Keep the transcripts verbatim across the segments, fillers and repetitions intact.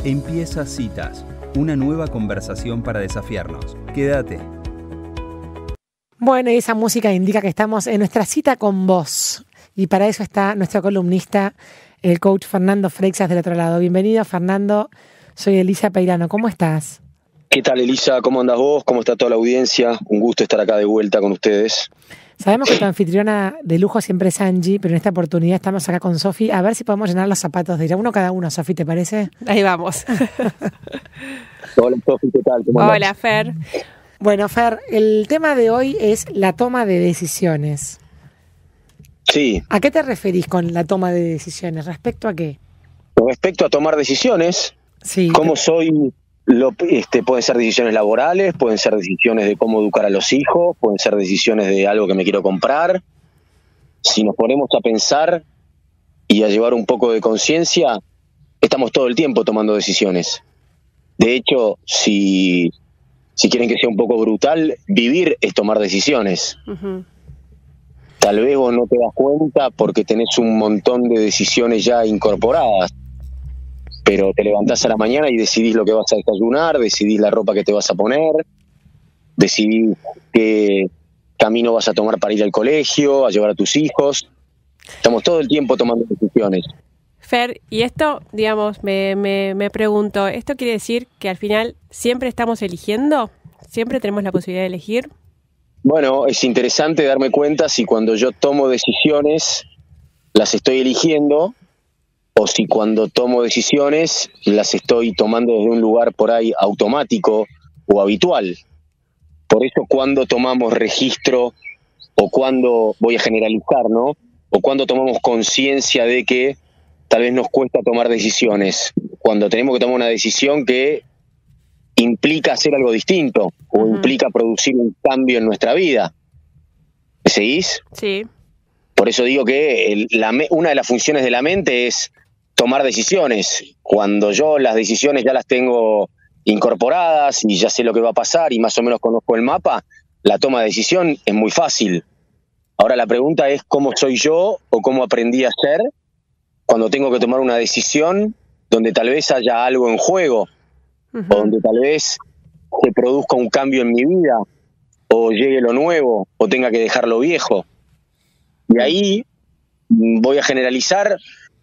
Empieza Citas, una nueva conversación para desafiarnos. Quédate. Bueno, y esa música indica que estamos en nuestra cita con vos. Y para eso está nuestro columnista, el coach Fernando Freixas del otro lado. Bienvenido, Fernando. Soy Elisa Peirano. ¿Cómo estás? ¿Qué tal, Elisa? ¿Cómo andas vos? ¿Cómo está toda la audiencia? Un gusto estar acá de vuelta con ustedes. Sabemos que tu anfitriona de lujo siempre es Angie, pero en esta oportunidad estamos acá con Sofi. A ver si podemos llenar los zapatos de ella. Uno cada uno, Sofi, ¿te parece? Ahí vamos. Hola, Sofi, ¿qué tal? ¿Cómo andás? Hola, Fer. Bueno, Fer, el tema de hoy es la toma de decisiones. Sí. ¿A qué te referís con la toma de decisiones? ¿Respecto a qué? Respecto a tomar decisiones, Sí. ¿cómo soy? Lo, este, pueden ser decisiones laborales, pueden ser decisiones de cómo educar a los hijos, pueden ser decisiones de algo que me quiero comprar. Si nos ponemos a pensar y a llevar un poco de conciencia, estamos todo el tiempo tomando decisiones. De hecho, si, si quieren que sea un poco brutal, vivir es tomar decisiones. Uh-huh. Tal vez vos no te das cuenta porque tenés un montón de decisiones ya incorporadas. Pero te levantás a la mañana y decidís lo que vas a desayunar, decidís la ropa que te vas a poner, decidís qué camino vas a tomar para ir al colegio, a llevar a tus hijos. Estamos todo el tiempo tomando decisiones. Fer, y esto, digamos, me, me, me pregunto, ¿esto quiere decir que al final siempre estamos eligiendo? ¿Siempre tenemos la posibilidad de elegir? Bueno, es interesante darme cuenta si cuando yo tomo decisiones las estoy eligiendo, o si cuando tomo decisiones las estoy tomando desde un lugar por ahí automático o habitual. Por eso cuando tomamos registro, o cuando, voy a generalizar, ¿no? O cuando tomamos conciencia de que tal vez nos cuesta tomar decisiones, cuando tenemos que tomar una decisión que implica hacer algo distinto, o Uh-huh. implica producir un cambio en nuestra vida. ¿Me seguís? Sí. Por eso digo que el, la, una de las funciones de la mente es tomar decisiones. Cuando yo las decisiones ya las tengo incorporadas y ya sé lo que va a pasar y más o menos conozco el mapa, la toma de decisión es muy fácil. Ahora la pregunta es cómo soy yo o cómo aprendí a ser cuando tengo que tomar una decisión donde tal vez haya algo en juego, Uh-huh. o donde tal vez se produzca un cambio en mi vida, o llegue lo nuevo, o tenga que dejar lo viejo. Y ahí voy a generalizar.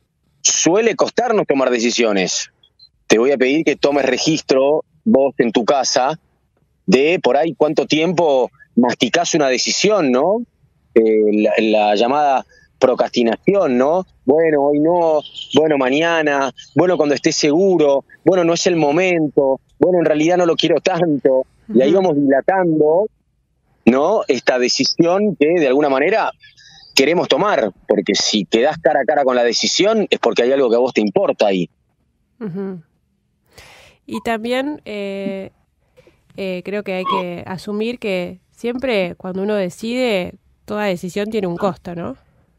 Suele costarnos tomar decisiones. Te voy a pedir que tomes registro vos en tu casa de por ahí cuánto tiempo masticás una decisión, ¿no? Eh, la, la llamada procrastinación, ¿no? Bueno, hoy no, bueno, mañana, bueno, cuando esté seguro, bueno, no es el momento, bueno, en realidad no lo quiero tanto. Uh-huh. Y ahí vamos dilatando, ¿no? Esta decisión que de alguna manera queremos tomar, porque si quedás cara a cara con la decisión es porque hay algo que a vos te importa ahí. Uh-huh. Y también eh, eh, creo que hay que asumir que siempre cuando uno decide, toda decisión tiene un costo, ¿no?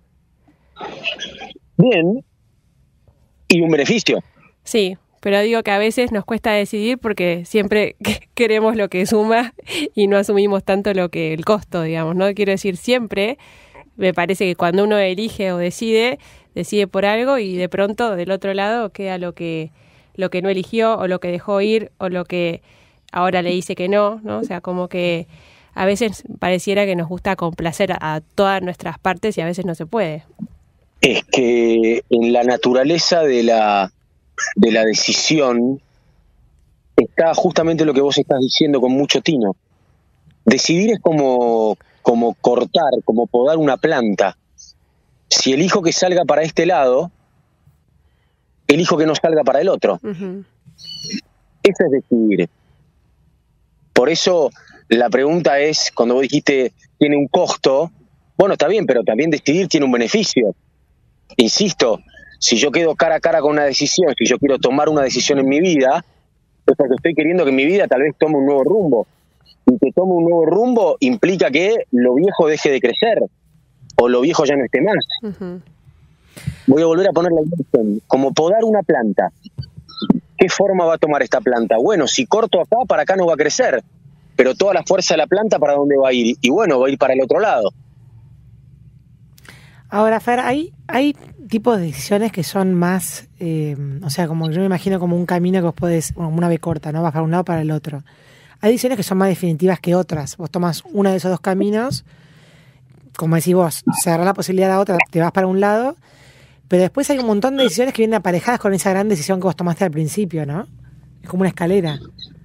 Bien. Y un beneficio. Sí, pero digo que a veces nos cuesta decidir porque siempre queremos lo que suma y no asumimos tanto lo que el costo, digamos, ¿no? Quiero decir, siempre me parece que cuando uno elige o decide, decide por algo y de pronto del otro lado queda lo que lo que no eligió o lo que dejó ir o lo que ahora le dice que no, ¿no? O sea, como que a veces pareciera que nos gusta complacer a, a todas nuestras partes y a veces no se puede. Es que en la naturaleza de la, de la decisión está justamente lo que vos estás diciendo con mucho tino. Decidir es como... como cortar, como podar una planta. Si elijo que salga para este lado, elijo que no salga para el otro. Uh-huh. Eso es decidir. Por eso la pregunta es, cuando vos dijiste, tiene un costo, bueno, está bien, pero también decidir tiene un beneficio. Insisto, si yo quedo cara a cara con una decisión, si yo quiero tomar una decisión en mi vida, es porque estoy queriendo que mi vida tal vez tome un nuevo rumbo. Y que tome un nuevo rumbo implica que lo viejo deje de crecer o lo viejo ya no esté más. Uh-huh. Voy a volver a poner la imagen, como podar una planta. ¿Qué forma va a tomar esta planta? Bueno, si corto acá, para acá no va a crecer, pero toda la fuerza de la planta, ¿para dónde va a ir? Y bueno, va a ir para el otro lado. Ahora, Fer, hay, hay tipos de decisiones que son más, eh, o sea, como yo me imagino como un camino que vos podés, como una B corta, ¿no? Vas para un lado o para el otro. Hay decisiones que son más definitivas que otras. Vos tomás uno de esos dos caminos, como decís vos, cerrás la posibilidad a la otra, te vas para un lado, pero después hay un montón de decisiones que vienen aparejadas con esa gran decisión que vos tomaste al principio, ¿no? Es como una escalera.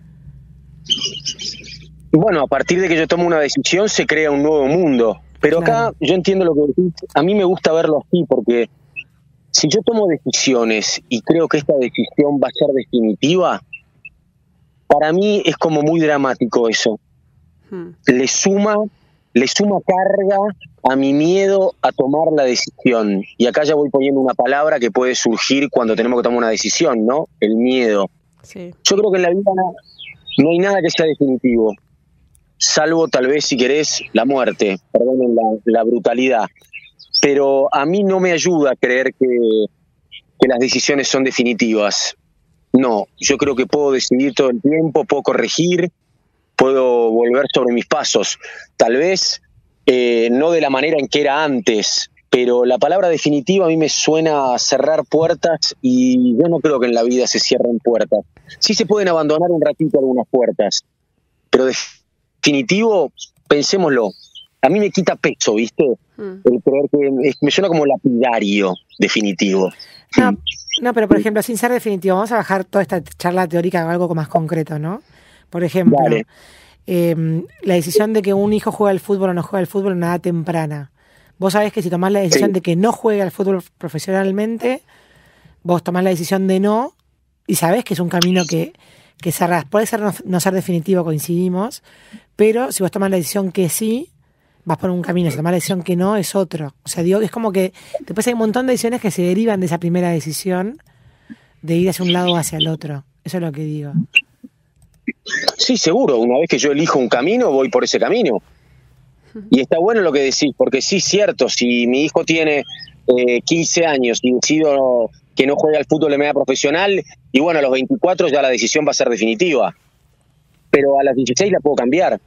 Bueno, a partir de que yo tomo una decisión se crea un nuevo mundo. Pero Claro. acá yo entiendo lo que decís. A mí me gusta verlo así porque si yo tomo decisiones y creo que esta decisión va a ser definitiva, para mí es como muy dramático eso. Hmm. Le suma, le suma carga a mi miedo a tomar la decisión. Y acá ya voy poniendo una palabra que puede surgir cuando tenemos que tomar una decisión, ¿no? El miedo. Sí. Yo creo que en la vida no, no hay nada que sea definitivo, salvo tal vez, si querés, la muerte, perdonen la, la brutalidad. Pero a mí no me ayuda a creer que, que las decisiones son definitivas. No, yo creo que puedo decidir todo el tiempo, puedo corregir, puedo volver sobre mis pasos. Tal vez eh, no de la manera en que era antes, pero la palabra definitiva a mí me suena a cerrar puertas y yo no creo que en la vida se cierren puertas. Sí se pueden abandonar un ratito algunas puertas, pero definitivo, pensémoslo, a mí me quita peso, ¿viste? Hmm. El creer que es- me suena como lapidario definitivo. No, no, pero por ejemplo, sin ser definitivo, vamos a bajar toda esta charla teórica a algo más concreto, ¿no? Por ejemplo, Dale. eh, la decisión de que un hijo juega al fútbol o no juega al fútbol en una edad temprana. Vos sabés que si tomás la decisión Sí. de que no juegue al fútbol profesionalmente, vos tomás la decisión de no, y sabés que es un camino que, que cerrás. Puede ser no, no ser definitivo, coincidimos, pero si vos tomás la decisión que sí, vas por un camino, si tomás la decisión que no, es otro. O sea, digo, es como que después hay un montón de decisiones que se derivan de esa primera decisión de ir hacia un lado o hacia el otro. Eso es lo que digo. Sí, seguro. Una vez que yo elijo un camino, voy por ese camino. Y está bueno lo que decís, porque sí, cierto, si mi hijo tiene eh, quince años y decido que no juegue al fútbol de manera profesional, y bueno, a los veinticuatro ya la decisión va a ser definitiva. Pero a las dieciséis la puedo cambiar.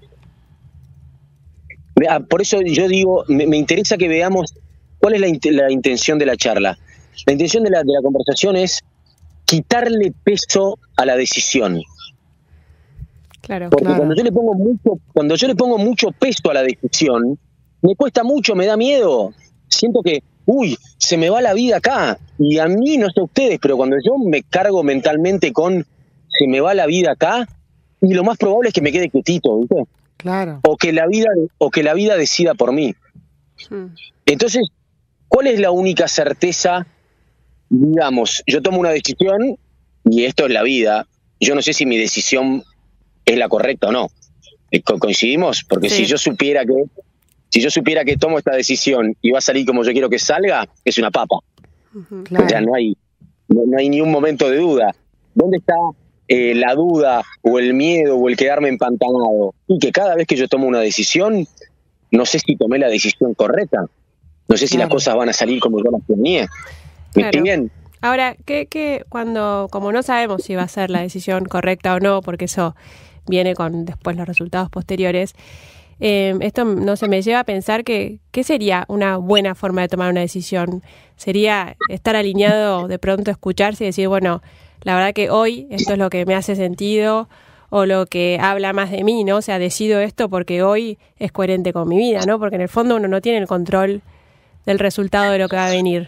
Ah, Por eso yo digo, me, me interesa que veamos cuál es la, int- la intención de la charla. La intención de la, de la conversación es quitarle peso a la decisión. Claro. Porque Claro. cuando yo le pongo mucho, cuando yo le pongo mucho peso a la decisión, me cuesta mucho, me da miedo. Siento que, uy, se me va la vida acá. Y a mí, no sé a ustedes, pero cuando yo me cargo mentalmente con se me va la vida acá, y lo más probable es que me quede quietito, ¿viste? Claro. O que la vida, o que la vida decida por mí. Hmm. Entonces, ¿cuál es la única certeza? Digamos, yo tomo una decisión y esto es la vida. Yo no sé si mi decisión es la correcta o no. Eh, co- ¿Coincidimos? Porque Sí. si yo supiera que si yo supiera que tomo esta decisión y va a salir como yo quiero que salga, es una papa. Ujú. Claro. O sea, no hay no, no hay ni un momento de duda. ¿Dónde está eh, la duda o el miedo o el quedarme empantanado? Y que cada vez que yo tomo una decisión, no sé si tomé la decisión correcta. No sé si Claro. las cosas van a salir como yo las planeé. ¿Me Claro. estoy bien? Ahora, ¿qué, qué, cuando, como no sabemos si va a ser la decisión correcta o no, porque eso viene con después los resultados posteriores, eh, esto no se me lleva a pensar que, ¿qué sería una buena forma de tomar una decisión? ¿Sería estar alineado, de pronto escucharse y decir, bueno, la verdad que hoy esto es lo que me hace sentido o lo que habla más de mí, ¿no? O sea, decido esto porque hoy es coherente con mi vida, ¿no? Porque en el fondo uno no tiene el control del resultado de lo que va a venir.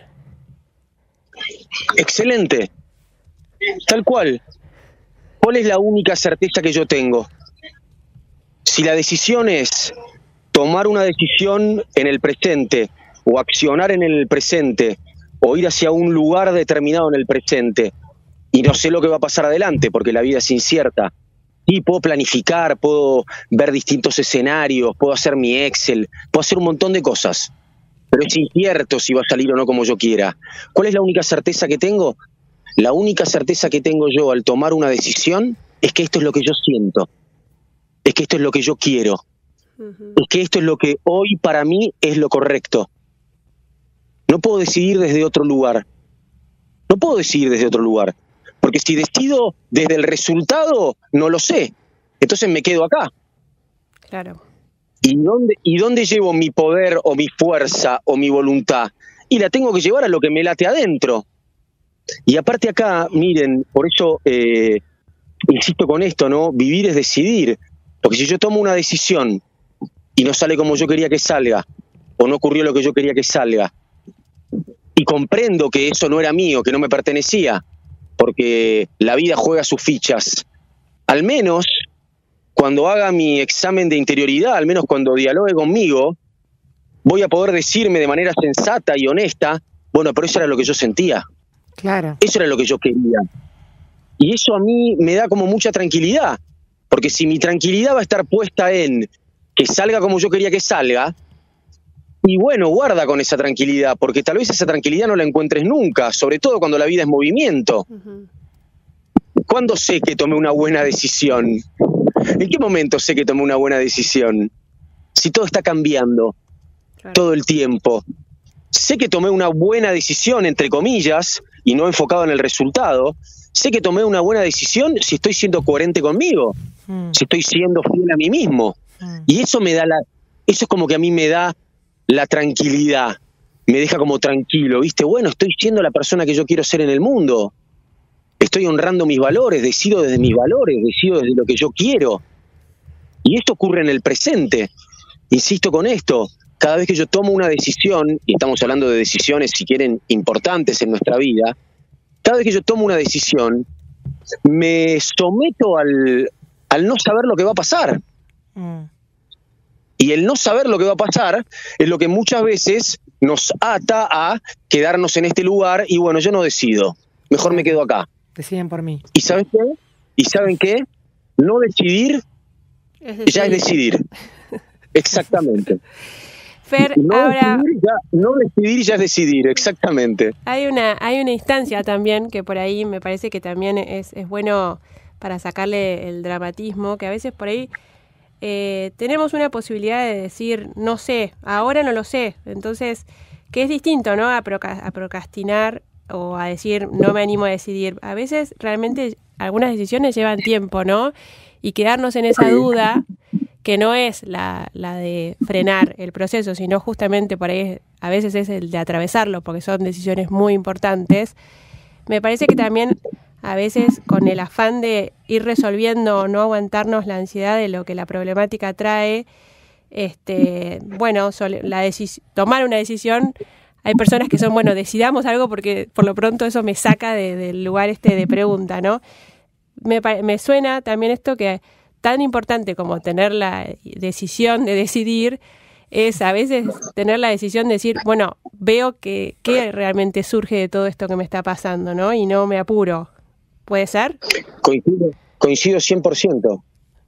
Excelente. Tal cual. ¿Cuál es la única certeza que yo tengo? Si la decisión es tomar una decisión en el presente o accionar en el presente o ir hacia un lugar determinado en el presente y no sé lo que va a pasar adelante porque la vida es incierta. Y puedo planificar, puedo ver distintos escenarios, puedo hacer mi Excel, puedo hacer un montón de cosas. Pero es incierto si va a salir o no como yo quiera. ¿Cuál es la única certeza que tengo? La única certeza que tengo yo al tomar una decisión es que esto es lo que yo siento. Es que esto es lo que yo quiero. Ujú. Es que esto es lo que hoy para mí es lo correcto. No puedo decidir desde otro lugar. No puedo decidir desde otro lugar. Porque si decido desde el resultado, no lo sé. Entonces me quedo acá. Claro. ¿Y dónde, ¿Y dónde llevo mi poder o mi fuerza o mi voluntad? y la tengo que llevar a lo que me late adentro. Y aparte acá, miren, por eso eh, insisto con esto, ¿no? Vivir es decidir. Porque si yo tomo una decisión y no sale como yo quería que salga, o no ocurrió lo que yo quería que salga, y comprendo que eso no era mío, que no me pertenecía, porque la vida juega sus fichas, al menos cuando haga mi examen de interioridad, al menos cuando dialogue conmigo, voy a poder decirme de manera sensata y honesta, bueno, pero eso era lo que yo sentía. Claro. Eso era lo que yo quería. Y eso a mí me da como mucha tranquilidad, porque si mi tranquilidad va a estar puesta en que salga como yo quería que salga, y bueno, guarda con esa tranquilidad, porque tal vez esa tranquilidad no la encuentres nunca, sobre todo cuando la vida es movimiento. Uh-huh. ¿Cuándo sé que tomé una buena decisión? ¿En qué momento sé que tomé una buena decisión? Si todo está cambiando, claro, todo el tiempo. Sé que tomé una buena decisión, entre comillas, y no enfocado en el resultado. Sé que tomé una buena decisión si estoy siendo coherente conmigo, mm. si estoy siendo fiel a mí mismo. Mm. Y eso me da la, eso es como que a mí me da la tranquilidad, me deja como tranquilo, ¿viste? Bueno, estoy siendo la persona que yo quiero ser en el mundo. Estoy honrando mis valores, decido desde mis valores, decido desde lo que yo quiero. Y esto ocurre en el presente. Insisto con esto, cada vez que yo tomo una decisión, y estamos hablando de decisiones, si quieren, importantes en nuestra vida, cada vez que yo tomo una decisión, me someto al, al no saber lo que va a pasar. Mm. Y el no saber lo que va a pasar es lo que muchas veces nos ata a quedarnos en este lugar y bueno, yo no decido, mejor me quedo acá. Deciden por mí. ¿Y saben qué? ¿Y saben qué? No decidir es ya es decidir. Exactamente. Fer, no, ahora, decidir ya, no decidir ya es decidir, exactamente. Hay una, hay una instancia también que por ahí me parece que también es, es bueno para sacarle el dramatismo, que a veces por ahí eh, tenemos una posibilidad de decir, no sé, ahora no lo sé. Entonces, que es distinto, ¿no? A, proca- a procrastinar o a decir, no me animo a decidir. A veces realmente algunas decisiones llevan tiempo, ¿no? Y quedarnos en esa duda, que no es la, la de frenar el proceso, sino justamente por ahí a veces es el de atravesarlo, porque son decisiones muy importantes. Me parece que también a veces con el afán de ir resolviendo, no aguantarnos la ansiedad de lo que la problemática trae, este, bueno, la decis- tomar una decisión, hay personas que son, bueno, decidamos algo porque por lo pronto eso me saca de, del lugar este de pregunta, ¿no? Me, me suena también esto que tan importante como tener la decisión de decidir es a veces tener la decisión de decir, bueno, veo que, que realmente surge de todo esto que me está pasando, ¿no? Y no me apuro. ¿Puede ser? Coincido, coincido cien por ciento.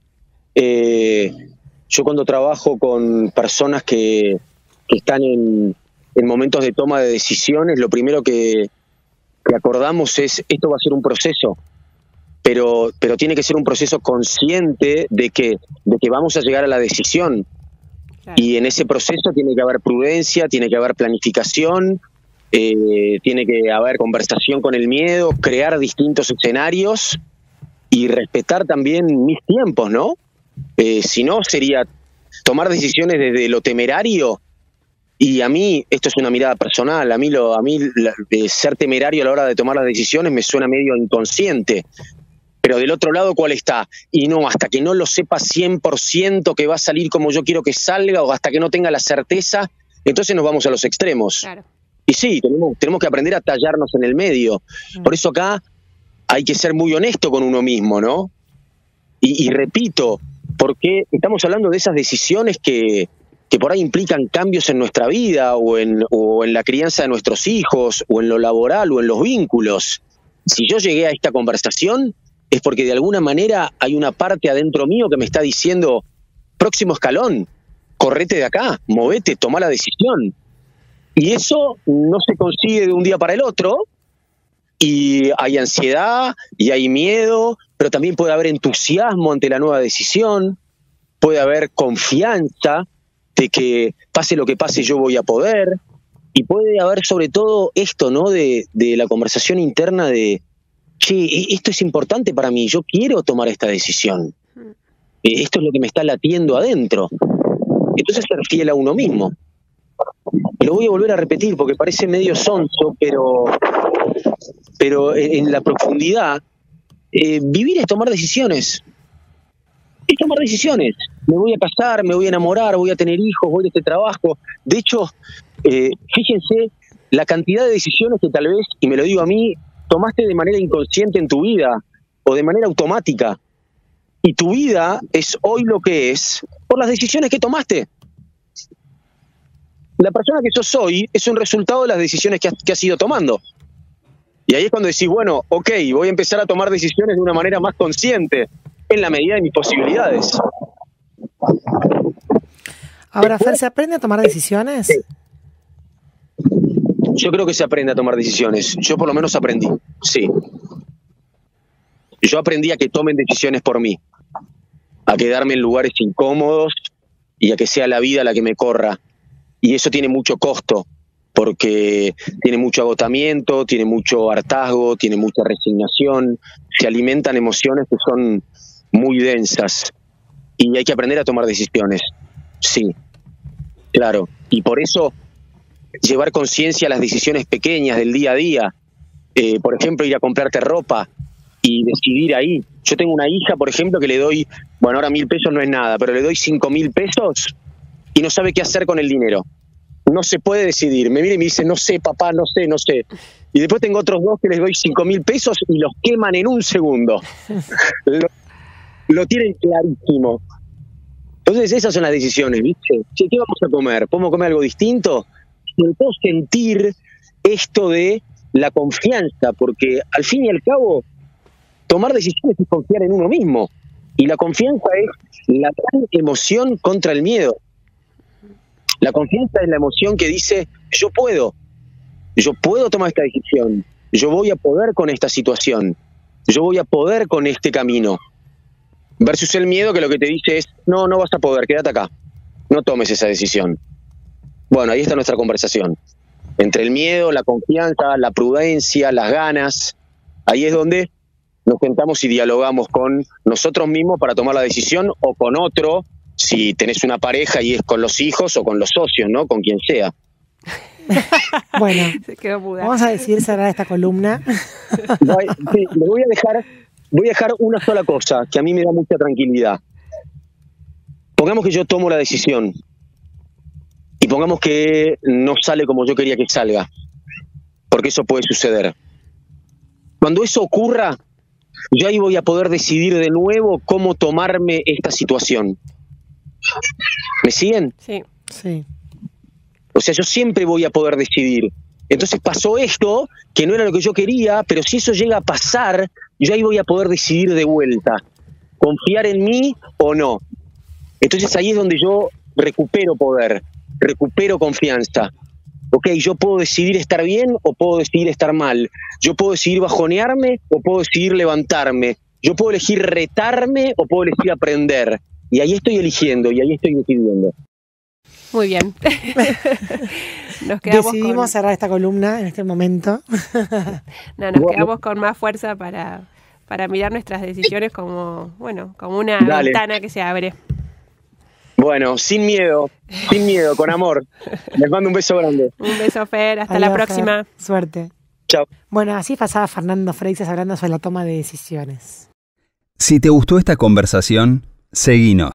Eh, yo cuando trabajo con personas que, que están en, en momentos de toma de decisiones, lo primero que, que acordamos es, esto va a ser un proceso. Pero, pero tiene que ser un proceso consciente de que, de que vamos a llegar a la decisión. Claro. Y en ese proceso tiene que haber prudencia, tiene que haber planificación, eh, tiene que haber conversación con el miedo, crear distintos escenarios y respetar también mis tiempos, ¿no? Eh, si no, sería tomar decisiones desde lo temerario. Y a mí, esto es una mirada personal, a mí, lo, a mí la, eh, ser temerario a la hora de tomar las decisiones me suena medio inconsciente. Pero del otro lado, ¿cuál está? Y no, hasta que no lo sepa cien por ciento que va a salir como yo quiero que salga, o hasta que no tenga la certeza, entonces nos vamos a los extremos. Claro. Y sí, tenemos, tenemos que aprender a tallarnos en el medio. Mm. Por eso acá hay que ser muy honesto con uno mismo, ¿no? Y, y repito, porque estamos hablando de esas decisiones que, que por ahí implican cambios en nuestra vida, o en, o en la crianza de nuestros hijos, o en lo laboral, o en los vínculos. Si yo llegué a esta conversación, es porque de alguna manera hay una parte adentro mío que me está diciendo, próximo escalón, correte de acá, movete, toma la decisión. Y eso no se consigue de un día para el otro, y hay ansiedad, y hay miedo, pero también puede haber entusiasmo ante la nueva decisión, puede haber confianza de que pase lo que pase yo voy a poder, y puede haber sobre todo esto, ¿no? De, de la conversación interna de, che, esto es importante para mí, yo quiero tomar esta decisión. Esto es lo que me está latiendo adentro. Entonces ser fiel a uno mismo. Lo voy a volver a repetir porque parece medio sonso, pero, pero en la profundidad, eh, vivir es tomar decisiones. Es tomar decisiones. Me voy a casar, me voy a enamorar, voy a tener hijos, voy a este trabajo. De hecho, eh, fíjense la cantidad de decisiones que tal vez, y me lo digo a mí, tomaste de manera inconsciente en tu vida o de manera automática. Y tu vida es hoy lo que es por las decisiones que tomaste. La persona que sos hoy es un resultado de las decisiones que has, que has ido tomando. Y ahí es cuando decís, bueno, ok, voy a empezar a tomar decisiones de una manera más consciente, en la medida de mis posibilidades. Ahora, Fer, ¿se aprende a tomar decisiones? Sí. Yo creo que se aprende a tomar decisiones. Yo por lo menos aprendí, sí. Yo aprendí a que tomen decisiones por mí, a quedarme en lugares incómodos y a que sea la vida la que me corra. Y eso tiene mucho costo, porque tiene mucho agotamiento, tiene mucho hartazgo, tiene mucha resignación, se alimentan emociones que son muy densas y hay que aprender a tomar decisiones, sí, claro. Y por eso llevar conciencia a las decisiones pequeñas del día a día, eh, por ejemplo, ir a comprarte ropa y decidir ahí. Yo tengo una hija, por ejemplo, que le doy, bueno, ahora mil pesos no es nada, pero le doy cinco mil pesos y no sabe qué hacer con el dinero. No se puede decidir. Me mira y me dice, no sé, papá, no sé, no sé. Y después tengo otros dos que les doy cinco mil pesos y los queman en un segundo. lo, lo tienen clarísimo. Entonces esas son las decisiones, ¿viste? ¿Qué vamos a comer? ¿Podemos comer algo distinto? Sobre todo sentir esto de la confianza, porque al fin y al cabo, tomar decisiones es confiar en uno mismo. Y la confianza es la gran emoción contra el miedo. La confianza es la emoción que dice, yo puedo, yo puedo tomar esta decisión, yo voy a poder con esta situación, yo voy a poder con este camino. Versus el miedo que lo que te dice es, no, no vas a poder, quédate acá, no tomes esa decisión. Bueno, ahí está nuestra conversación. Entre el miedo, la confianza, la prudencia, las ganas, ahí es donde nos sentamos y dialogamos con nosotros mismos para tomar la decisión o con otro, si tenés una pareja y es con los hijos o con los socios, ¿no? Con quien sea. Bueno, se quedó muda. Vamos a decidir cerrar esta columna. Sí, le voy a dejar, voy a dejar una sola cosa que a mí me da mucha tranquilidad. Pongamos que yo tomo la decisión y pongamos que no sale como yo quería que salga, porque eso puede suceder. Cuando eso ocurra, yo ahí voy a poder decidir de nuevo cómo tomarme esta situación. ¿Me siguen? Sí. Sí. O sea, yo siempre voy a poder decidir. Entonces pasó esto, que no era lo que yo quería, pero si eso llega a pasar, yo ahí voy a poder decidir de vuelta. Confiar en mí o no. Entonces ahí es donde yo recupero poder, recupero confianza. Ok, yo puedo decidir estar bien o puedo decidir estar mal. Yo puedo decidir bajonearme o puedo decidir levantarme. Yo puedo elegir retarme o puedo elegir aprender. Y ahí estoy eligiendo, y ahí estoy decidiendo. Muy bien. Nos quedamos Decidimos con... cerrar esta columna en este momento. No, nos Bueno. quedamos con más fuerza para, para mirar nuestras decisiones como, bueno, como una Dale. ventana que se abre. Bueno, sin miedo, sin miedo, con amor. Les mando un beso grande. Un beso, Fer. Hasta Adiós, la próxima. Fer. Suerte. Chao. Bueno, así pasaba Fernando Freixas hablando sobre la toma de decisiones. Si te gustó esta conversación, seguinos.